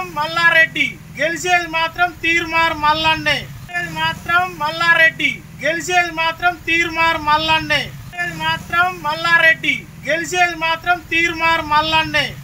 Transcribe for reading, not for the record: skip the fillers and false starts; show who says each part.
Speaker 1: మల్లారెడ్డి గెలిచేది మాత్రం తీర్మార్ మల్లన్నే మాత్రం మల్లారెడ్డి గెలిచేది మాత్రం తీర్మార్ మల్లన్నే మాత్రం మల్లారెడ్డి గెలిచేది మాత్రం తీర్మార్ మల్లన్నే